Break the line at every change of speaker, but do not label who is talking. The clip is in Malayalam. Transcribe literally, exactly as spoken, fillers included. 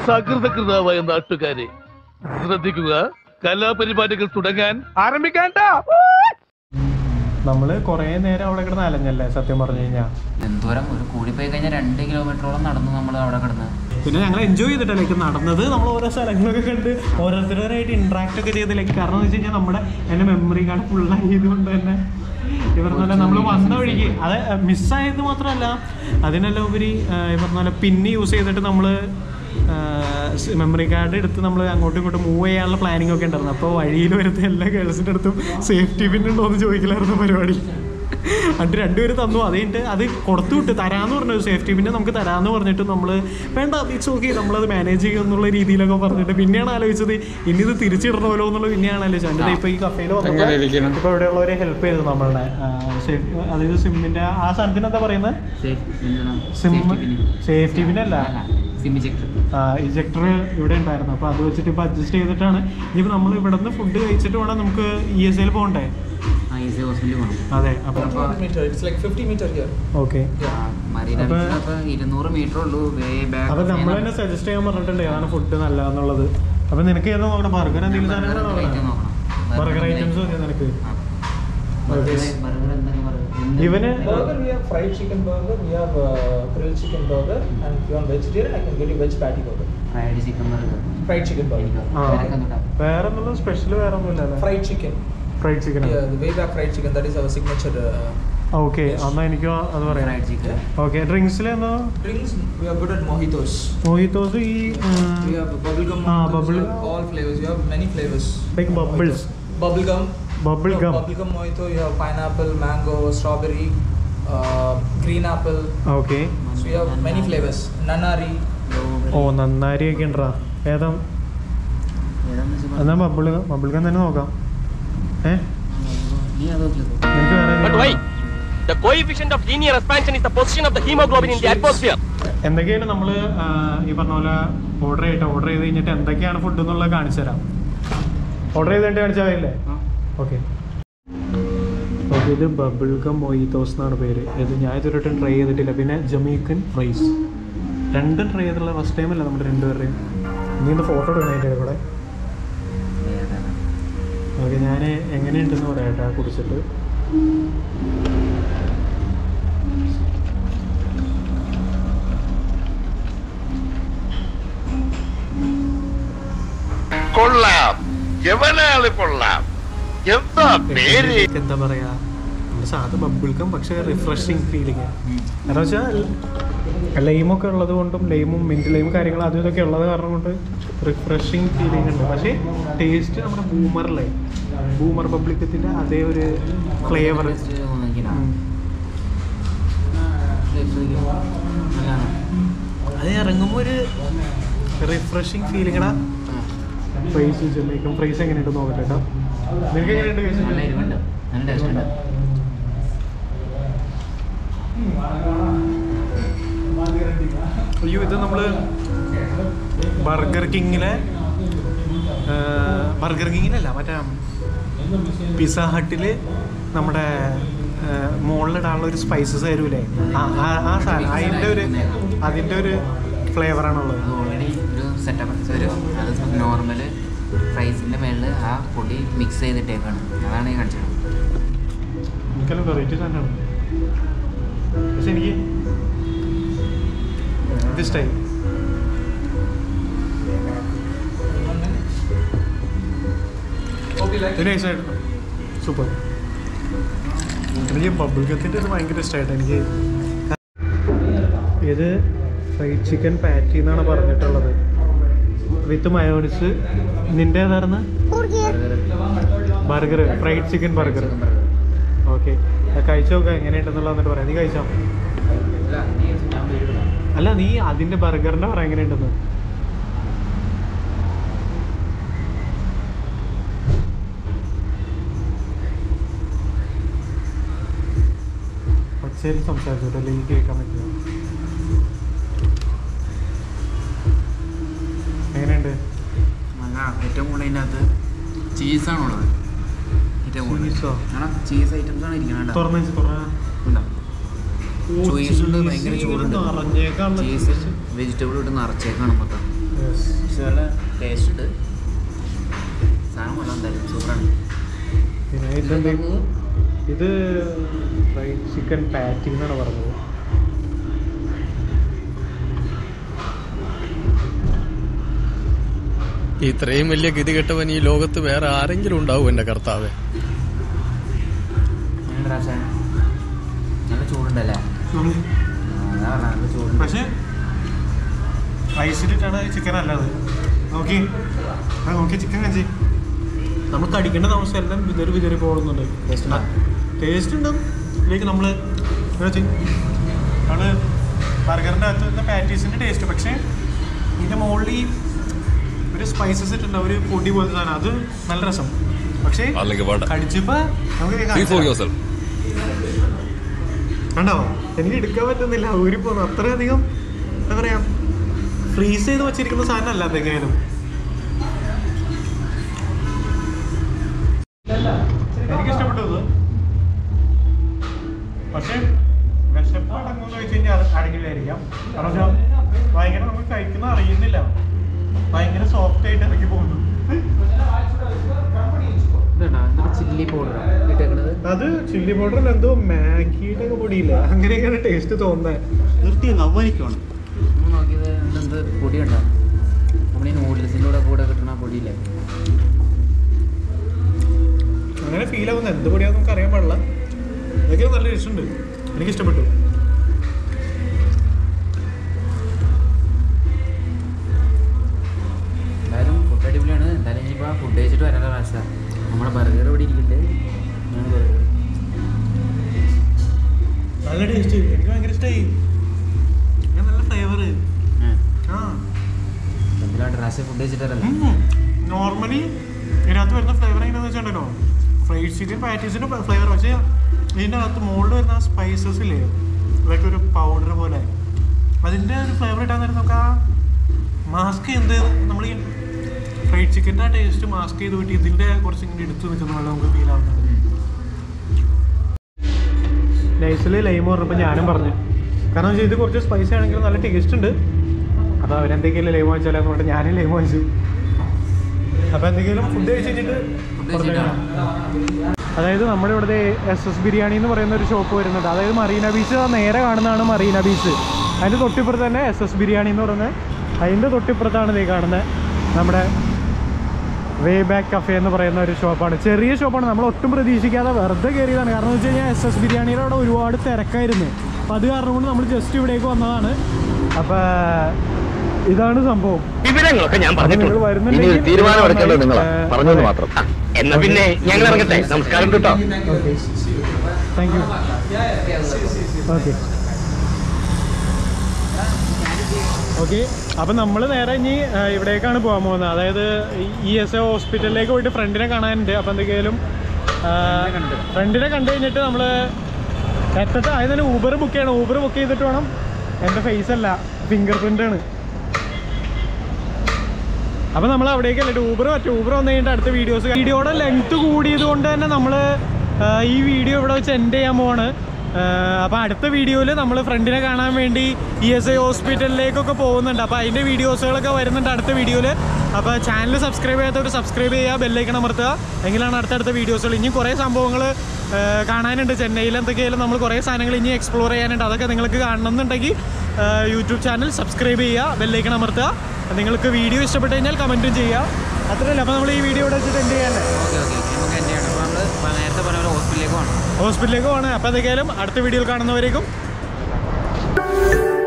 സകൃതകൃതാവായ നാട്ടുകാരെ ശ്രദ്ധിക്കുക, കലാപരിപാടികൾ തുടങ്ങാൻ ആരംഭിക്കാൻ. നമ്മള് കൊറേ നേരം അവിടെ കിടന്ന് അലഞ്ഞല്ലേ സത്യം പറഞ്ഞു കഴിഞ്ഞാൽ.
എന്തോരം ഒരു കൂടി പോയി കഴിഞ്ഞാൽ രണ്ട് കിലോമീറ്ററോളം നടന്നു നമ്മൾ അവിടെ കിടന്ന്.
പിന്നെ ഞങ്ങൾ എൻജോയ് ചെയ്തിട്ടല്ലേ നടന്നത്. നമ്മൾ ഓരോ സ്ഥലങ്ങളൊക്കെ കണ്ട് ഓരോരുത്തരായിട്ട് ഇന്ററാക്ട് ഒക്കെ ചെയ്തിലേക്ക്. കാരണം എന്ന് വെച്ച് കഴിഞ്ഞാൽ നമ്മുടെ എൻ്റെ മെമ്മറി കാർഡ് ഫുള്ളായതുകൊണ്ട് തന്നെ ഈ പറഞ്ഞ പോലെ നമ്മൾ വന്ന വഴിക്ക് അത് മിസ്സായത് മാത്രമല്ല, അതിനെല്ലാം ഉപരി ഈ പറഞ്ഞ പോലെ പിന്നെ യൂസ് ചെയ്തിട്ട് നമ്മൾ മെമ്മറി കാർഡ് എടുത്ത് നമ്മൾ അങ്ങോട്ടും ഇങ്ങോട്ടും മൂവ് ചെയ്യാനുള്ള പ്ലാനിങ് ഒക്കെ ഉണ്ടായിരുന്നു. അപ്പോൾ വഴിയിൽ വരുന്ന എല്ലാ ഗേൾസിൻ്റെ അടുത്തും സേഫ്റ്റി പിൻ ഉണ്ടോ എന്ന് ചോദിക്കലായിരുന്നു പരിപാടി. എന്നിട്ട് രണ്ടുപേര് തന്നു. അത് കഴിഞ്ഞിട്ട് അത് കൊടുത്തു വിട്ട് തരാമെന്ന് പറഞ്ഞു. സേഫ്റ്റി പിന്നെ നമുക്ക് തരാമെന്ന് പറഞ്ഞിട്ട് നമ്മൾ വേണ്ട ഇറ്റ്സ് ഓക്കെ നമ്മളത് മാനേജ് ചെയ്യും എന്നുള്ള രീതിയിലൊക്കെ പറഞ്ഞിട്ട് പിന്നെയാണ് ആലോചിച്ചത് ഇനി ഇത് തിരിച്ചിടണമല്ലോ എന്നുള്ളത്. പിന്നെയാണ് ആലോചിച്ചത്. എന്നിട്ട് ഇപ്പോൾ ഈ കഫേയിൽ വന്നപ്പോൾ ഇപ്പോൾ ഇവിടെയുള്ളവരെ ഹെൽപ്പ് ചെയ്തു നമ്മളുടെ. അതായത് സിമ്മിൻ്റെ ആ സാധനത്തിന് എന്താ പറയുന്നത്? സിം സേഫ്റ്റി പിന്നല്ല, ആ ഇജക്ടർ ഇവിടെ ഉണ്ടായിരുന്നു. അപ്പോൾ അത് വെച്ചിട്ട് ഇപ്പോൾ അഡ്ജസ്റ്റ് ചെയ്തിട്ടാണ്. ഇനിയിപ്പോൾ നമ്മൾ ഇവിടെ നിന്ന് ഫുഡ് കഴിച്ചിട്ട് വേണം നമുക്ക് ഇ എസ് ഐയിൽ പോകണ്ടേ? അതെ. അപ്പോൾ ഓക്കെ, അപ്പോൾ നമ്മൾ തന്നെ സജസ്റ്റ് ചെയ്യാൻ പറഞ്ഞിട്ടുണ്ട് ഏതാണ് ഫുഡ് നല്ലതെന്നുള്ളത്. അപ്പോൾ നിനക്ക് ഏതാ നോക്കണം? ബർഗർ എന്തെങ്കിലും സാധനങ്ങളാണോ? ബർഗർ ഐറ്റംസ് മതി നിനക്ക്? ഇവന്
fried chicken burger, we have uh, grilled chicken burger, and if you want vegetarian I can get you veg patty burger.
fried chicken burger,
fried chicken burger.
വേറെ ഒന്നും സ്പെഷ്യൽ വേറെ ഒന്നുമില്ല.
fried chicken,
fried chicken,
yeah, the way back fried chicken, that is our signature.
Okay, എന്നാൽ എനിക്ക് അത് പറയാം.
fried chicken.
ഓക്കെ, ഡ്രിങ്ക്സിൽ എന്താ?
Drinks we are good at mojitos.
Mojitos ഈ
we have bubble gum,
ah bubble,
all flavors. We have many flavors
like bubbles,
bubble gum,
bubble
no,
gum
bubble gum mojito. You have pineapple, mango, strawberry, uh, green apple.
Okay,
so we have many flavors. Nanari.
ഓ നന്നാരി ഒക്കെ ഉണ്ടാ. ഏതാ? എന്നാ ബബിൾ ബബിൾ ഗം തന്നെ നോക്കാം. ഏഹ്
The coefficient of linear expansion is the position of the hemoglobin in the atmosphere.
എന്തൊക്കെയാണ് നമ്മൾ ഈ പറഞ്ഞ പോലെ ഓർഡർ ചെയ്തിട്ട് ഓർഡർ ചെയ്ത് കഴിഞ്ഞിട്ട് എന്തൊക്കെയാണ് ഫുഡ് എന്നുള്ളത് കാണിച്ചു തരാം. ഓർഡർ ചെയ്തിട്ട് കാണിച്ചാൽ മതിയല്ലേ? ഓക്കെ ഓക്കെ, ഇത് ബബിൾ ഗം മൊയ്തോസ് എന്നാണ് പേര്. ഇത് ഞാൻ ഇതുവരെയായിട്ടും ട്രൈ ചെയ്തിട്ടില്ല. പിന്നെ ജമൈക്കൻ ഫ്രൈസ് രണ്ടും ട്രൈ ചെയ്തിട്ടുള്ള ഫസ്റ്റ് ടൈം അല്ല നമ്മുടെ രണ്ടുപേരുടെയും. ഇനി ഒന്ന് ഫോട്ടോ എടുക്കണം അതിൻ്റെ കൂടെ. ഓക്കെ, ഞാൻ എങ്ങനെയുണ്ടെന്ന് പറയാട്ടെ കുടിച്ചിട്ട്.
കൊള്ളാം, എവനാള് കൊള്ളാം. എന്താ പേര്?
എന്താ പറയാ, സാധാ ബബിൾക്കും പക്ഷെ റിഫ്രഷിങ് ഫീലിംഗ്. കാരണം വെച്ചാൽ ലൈമൊക്കെ ഉള്ളത് കൊണ്ടും ലൈമും മിൻറ്റ് ലൈമും കാര്യങ്ങളും അതും ഇതൊക്കെ ഉള്ളത് കാരണം കൊണ്ട് റിഫ്രഷിങ് ഫീലിംഗ് ഉണ്ട്. പക്ഷേ ടേസ്റ്റ് നമ്മുടെ ബൂമറിലെ ബൂമർ പബ്ലിക്കത്തിൻ്റെ അതേ ഒരു ഫ്ലേവർ. അത് ഇറങ്ങുമ്പോൾ ഒരു റിഫ്രഷിങ് ഫീലിംഗടാ. ഫ്രൈസ് ജമൈക്കൻ ഫ്രൈസ് എങ്ങനെയുണ്ട് നോക്കട്ടെ കേട്ടോ. നിനക്ക് എങ്ങനെയുണ്ട്? അയ്യോ, ഇത് നമ്മൾ ബർഗർ കിങ്ങിലെ ബർഗർ കിങ്ങിലല്ല മറ്റേ പിസ്സ ഹട്ടിൽ നമ്മുടെ മുകളിലിടാനുള്ള ഒരു സ്പൈസസ് തരൂലേ, ആ ആ സാധനം അതിൻ്റെ ഒരു അതിൻ്റെ ഒരു ഫ്ലേവറാണുള്ളത്.
ഓൾറെഡി ഒരു സെറ്റപ്പ് ഒരു നോർമൽ ഫ്രൈസിൻ്റെ മേളിൽ ആ പൊടി മിക്സ് ചെയ്തിട്ടേക്കാണ്. അതാണ് ഈ കാണിച്ചത്.
എനിക്കെല്ലാം വെറൈറ്റി തന്നെയാണ്. പക്ഷെ എനിക്ക് ഇത് ഇഷ്ടമായി. നൈസായിരുന്നു, സൂപ്പർ. എനിക്ക് ബബിൾ ഗത്തിൻ്റെ ഇത് ഭയങ്കര ഇഷ്ടമായിട്ട് എനിക്ക്. ഇത് ഫ്രൈഡ് ചിക്കൻ പാറ്റി എന്നാണ് പറഞ്ഞിട്ടുള്ളത് വിത്ത് മയോണൈസ്. നിൻ്റെ ഏതായിരുന്നു? Burger, fried chicken burger. Okay, കഴിച്ചു നോക്കാം എങ്ങനെയുണ്ടെന്നുള്ള എന്നിട്ട് പറയാം. നീ കഴിച്ചോ? അല്ല, നീ അതിൻ്റെ ബർഗറിൻ്റെ പറയാം എങ്ങനെയുണ്ടെന്ന്. പച്ചരി സംസാരിച്ചോട്ടെ, അല്ലെങ്കിൽ കേൾക്കാൻ പറ്റില്ല. എങ്ങനെയുണ്ട്?
ഏറ്റവും കൂടുതൽ അതിൻ്റെ അകത്ത് ചീസാണുള്ളത്. ഏറ്റവും കൂടുതൽ ചീസ് ഐറ്റംസ് ആണ് ഇരിക്കുന്നത്. ചീസ് ഉണ്ട്, ഭയങ്കര ചൂടുണ്ട്. ചീസ് വെജിറ്റബിൾ ഇട്ട് നിറച്ചേക്കാണ് മൊത്തം. പക്ഷെ നല്ല ടേസ്റ്റ് ഉണ്ട്. സാധനം കൊള്ളാം എന്തായാലും, സൂപ്പറാണ്.
പിന്നെ ഇതെന്ത് ഇത് ഫ്രൈഡ് ചിക്കൻ പാറ്റി എന്നാണ് പറഞ്ഞത്.
ഇത്രയും വലിയ ഗതി കെട്ടവൻ ഈ ലോകത്ത് വേറെ ആരെങ്കിലും ഉണ്ടാവും എൻ്റെ കർത്താവേ.
നല്ല ചൂടുണ്ടല്ലേ? നല്ല ചൂടുണ്ട്.
പക്ഷെ റൈസിലിട്ടാണ് ചിക്കൻ നല്ലത്. നോക്കി ആ നോക്കി ചിക്കൻ കഞ്ചി നമ്മൾ കടിക്കേണ്ട താമസം എല്ലാം വിതറി വിതറി പോകുന്നുണ്ട്. ടേസ്റ്റ് ഉണ്ടാവും. ഇതിലേക്ക് നമ്മൾ നമ്മള് ബർഗറിൻ്റെ അകത്ത് വരുന്ന പാറ്റീസിൻ്റെ ടേസ്റ്റ്, പക്ഷേ ഇതിൻ്റെ മുകളിൽ ഒരു സ്പൈസസ് ഇട്ടുണ്ടാവും, ഒരു പൊടി പോലത്തെ സാധനം, അത് നല്ല രസം. പക്ഷേ കടിച്ചപ്പോൾ നമുക്ക് കണ്ടോ എനിക്ക് എടുക്കാൻ പറ്റുന്നില്ല, ഊരി പോകുന്നു. അത്രയധികം എന്താ പറയാ ഫ്രീസ് ചെയ്ത് വെച്ചിരിക്കുന്ന സാധനം അല്ല എന്തെങ്കിലും. എനിക്ക് ഇഷ്ടപ്പെട്ടത്. പക്ഷെ വിശപ്പടങ്ങുമെന്ന് വെച്ച് കഴിഞ്ഞാൽ അടങ്ങില്ലായിരിക്കാം. കാരണം ഭയങ്കര നമുക്ക് കഴിക്കുന്ന അറിയുന്നില്ല, ഭയങ്കര സോഫ്റ്റ് ആയിട്ട് ഇറക്കി പോകുന്നു.
ചില്ലി പൗഡർ,
അത് ചില്ലി പൗഡർ എന്തോ മാഗിയുടെ ഒക്കെ പൊടിയില്ല, അങ്ങനെയൊക്കെയാണ് ടേസ്റ്റ് തോന്നുന്നത്. നിർത്തി നവ്വനിക്കാണ്
നോക്കിയത്. എന്ത് പൊടിയുണ്ടോ നമ്മൾ ഈ നൂഡിൽസിൻ്റെ കൂടെ കൂടെ കിട്ടുന്ന പൊടിയില്ലേ,
അങ്ങനെ ഫീൽ ആവുന്നത്. എന്ത് പൊടിയാണെന്ന് നമുക്ക് അറിയാൻ പാടില്ല. അതൊക്കെ നല്ല ടേസ്റ്റ് ഉണ്ട്, എനിക്കിഷ്ടപ്പെട്ടു.
എന്തായാലും ഫുഡ് അടിപൊളിയാണ്. എന്തായാലും ഇനിയിപ്പോൾ ഫുഡ് കഴിച്ചിട്ട് വരാനുള്ള പ്രാവശ്യം നമ്മുടെ ബർഗർ ഇവിടെ ഇരിക്കില്ലേ,
നല്ല ടേസ്റ്റ്, എനിക്ക് ഭയങ്കര ഇഷ്ടമായി. നല്ല ഫ്ലേവർ. ആ
എന്തിനാണ് പ്രാവശ്യം ഫുഡ് കഴിച്ചിട്ടല്ലേ?
നോർമലി ഇതിനകത്ത് വരുന്ന ഫ്ലേവർ എങ്ങനെയാണെന്ന് വെച്ചിട്ടുണ്ടല്ലോ, ഫ്രൈഡ് ചിക്കൻ പാറ്റീസിൻ്റെ ഫ്ലേവർ. പക്ഷേ ഇതിൻ്റെ അകത്ത് മുകളിൽ വരുന്ന ആ സ്പൈസസ് ഇല്ലേ, അതൊക്കെ ഒരു പൗഡർ പോലെ, അതിൻ്റെ ഒരു ഫ്ലേവർ ഇട്ടാൻ നേരം നമുക്ക് ആ മാസ്ക് എന്ത് നമ്മൾ ഈ ഫ്രൈഡ് ചിക്കൻ്റെ ആ ടേസ്റ്റ് മാസ്ക് ചെയ്ത് വിട്ട് ഇതിൻ്റെ കുറച്ച് ഇങ്ങനെ എടുത്ത് നിൽക്കുന്ന പോലെ നമുക്ക് ഫീൽ ആവുന്നുണ്ട്. നൈസിൽ ലൈം പറഞ്ഞപ്പോൾ ഞാനും പറഞ്ഞു, കാരണം വെച്ചാൽ ഇത് കുറച്ച് സ്പൈസി ആണെങ്കിലും നല്ല ടേസ്റ്റ് ഉണ്ട്. അപ്പോൾ അവരെന്തെങ്കിലും ലൈം വാങ്ങിച്ചാലെന്ന് പറഞ്ഞിട്ട് ഞാനും ലൈം വാങ്ങിച്ചു. അപ്പോൾ എന്തെങ്കിലും ഫുഡ് കഴിച്ചിട്ട് അതായത് നമ്മുടെ ഇവിടുത്തെ എസ് എസ് ബിരിയാണി എന്ന് പറയുന്ന ഒരു ഷോപ്പ് വരുന്നുണ്ട്. അതായത് മറീന ബീച്ച് നേരെ കാണുന്നതാണ് മറീന ബീച്ച്. അതിൻ്റെ തൊട്ടിപ്പുറത്ത് തന്നെ എസ് എസ് ബിരിയാണി എന്ന് പറയുന്നത്, അതിൻ്റെ തൊട്ടിപ്പുറത്താണ് ഇത് കാണുന്നത് നമ്മുടെ വേ ബാക്ക് കഫേ എന്ന് പറയുന്ന ഒരു ഷോപ്പാണ്. ചെറിയ ഷോപ്പാണ്, നമ്മൾ ഒട്ടും പ്രതീക്ഷിക്കാതെ വെറുതെ കയറിയതാണ്. കാരണം എന്ന് വെച്ച് കഴിഞ്ഞാൽ എസ് എസ് ബിരിയാണിയുടെ അവിടെ ഒരുപാട് തിരക്കായിരുന്നു. അപ്പോൾ അത് കാരണം കൊണ്ട് നമ്മൾ ജസ്റ്റ് ഇവിടേക്ക് വന്നതാണ്. അപ്പോൾ ഇതാണ് സംഭവം.
വിവരങ്ങളൊക്കെ ഞാൻ പറഞ്ഞിട്ടുണ്ട്.
വരുന്നുണ്ടെങ്കിൽ
തീരുമാനം എടുക്കേണ്ടത് നിങ്ങളാ, പറഞ്ഞത് മാത്രം. എന്നാ പിന്നെ ഞങ്ങൾ ഇറങ്ങട്ടെ. നമസ്കാരം കേട്ടോ.
Thank you. ഓക്കെ ഓക്കെ അപ്പം നമ്മൾ നേരെ ഇനി ഇവിടേക്കാണ് പോകാൻ പോകുന്നത്. അതായത് ഇ എസ് എ ഹോസ്പിറ്റലിലേക്ക് പോയിട്ട് ഫ്രണ്ടിനെ കാണാനുണ്ട്. അപ്പം എന്തെങ്കിലും ഫ്രണ്ടിനെ കണ്ടു കഴിഞ്ഞിട്ട് നമ്മൾ എത്തട്ടെ. ആയത് തന്നെ ഊബർ ബുക്ക് ചെയ്യണം. ഊബർ ബുക്ക് ചെയ്തിട്ട് വേണം. എൻ്റെ ഫേസ് അല്ല, ഫിംഗർ പ്രിൻ്റാണ്. അപ്പം നമ്മൾ അവിടേക്ക് അല്ലേ ഊബർ പറ്റും. ഊബർ വന്നു കഴിഞ്ഞിട്ട് അടുത്ത വീഡിയോസ്, വീഡിയോയുടെ ലെങ്ത്ത് കൂടിയത് കൊണ്ട് തന്നെ നമ്മൾ ഈ വീഡിയോ ഇവിടെ വെച്ച് എൻഡ് ചെയ്യാൻ പോവാണ്. അപ്പോൾ അടുത്ത വീഡിയോയിൽ നമ്മൾ ഫ്രണ്ടിനെ കാണാൻ വേണ്ടി ഇ എസ് ഐ ഹോസ്പിറ്റലിലേക്കൊക്കെ പോകുന്നുണ്ട്. അപ്പോൾ അതിൻ്റെ വീഡിയോസുകളൊക്കെ വരുന്നുണ്ട് അടുത്ത വീഡിയോയിൽ. അപ്പോൾ ചാനൽ സബ്സ്ക്രൈബ് ചെയ്യാത്തവർ സബ്സ്ക്രൈബ് ചെയ്യുക, ബെല്ലൈക്കൺ അമർത്തുക. എങ്കിലാണ് അടുത്തടുത്ത വീഡിയോസുകൾ. ഇനി കുറേ സംഭവങ്ങൾ കാണാനുണ്ട്. ചെന്നൈയിൽ എന്തൊക്കെയായാലും നമ്മൾ കുറേ സാധനങ്ങൾ ഇനി എക്സ്പ്ലോർ ചെയ്യാനുണ്ട്. അതൊക്കെ നിങ്ങൾക്ക് കാണണമെന്നുണ്ടെങ്കിൽ യൂട്യൂബ് ചാനൽ സബ്സ്ക്രൈബ് ചെയ്യുക, ബെല്ലൈക്കൺ അമർത്തുക. നിങ്ങൾക്ക് വീഡിയോ ഇഷ്ടപ്പെട്ട് കഴിഞ്ഞാൽ കമൻറ്റും ചെയ്യുക. അത്രയല്ല. അപ്പോൾ നമ്മൾ ഈ വീഡിയോ ഇവിടെ വെച്ചിട്ട് എൻഡ് ചെയ്യാനല്ലേ?
ഓക്കെ ഓക്കെ നമുക്ക് എൻഡ് ചെയ്യണം. അപ്പോൾ നമ്മൾ നേരത്തെ പറഞ്ഞ പോലെ ഹോസ്പിറ്റലിലേക്ക് പോകണം.
ഹോസ്പിറ്റലിലേക്ക് പോകണം. അപ്പോൾ എന്തൊക്കെയായാലും അടുത്ത വീഡിയോയിൽ കാണുന്നവരേക്കും